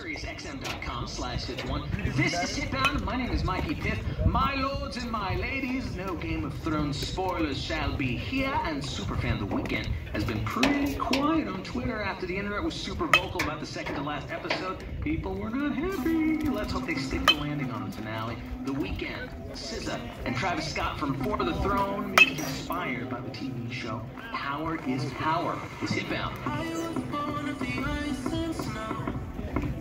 SiriusXM.com/Hits1. This is Hitbound. My name is Mikey Piff. My lords and my ladies, no Game of Thrones spoilers shall be here, and Superfan The Weeknd has been pretty quiet on Twitter after the internet was super vocal about the second to last episode. People were not happy. Let's hope they stick the landing on the finale. The Weeknd, SZA, and Travis Scott from For the Throne, music inspired by the TV show Power is Power. It's Hitbound.